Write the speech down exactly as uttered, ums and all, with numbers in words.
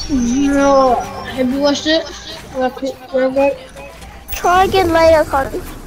No. Have you watched it? Where, where, where? Try again later, Connor.